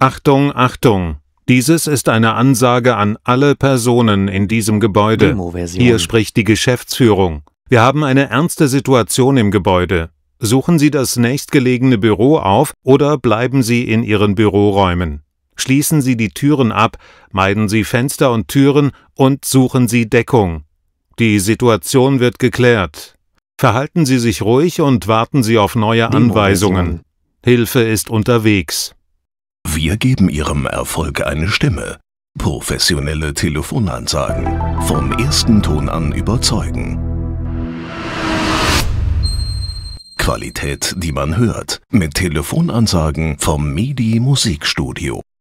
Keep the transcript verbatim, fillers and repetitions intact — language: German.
Achtung, Achtung! Dieses ist eine Ansage an alle Personen in diesem Gebäude. Demo-Version. Hier spricht die Geschäftsführung. Wir haben eine ernste Situation im Gebäude. Suchen Sie das nächstgelegene Büro auf oder bleiben Sie in Ihren Büroräumen. Schließen Sie die Türen ab, meiden Sie Fenster und Türen und suchen Sie Deckung. Die Situation wird geklärt. Verhalten Sie sich ruhig und warten Sie auf neue Anweisungen. Hilfe ist unterwegs. Wir geben Ihrem Erfolg eine Stimme. Professionelle Telefonansagen. Vom ersten Ton an überzeugen. Qualität, die man hört. Mit Telefonansagen vom Midi Musikstudio.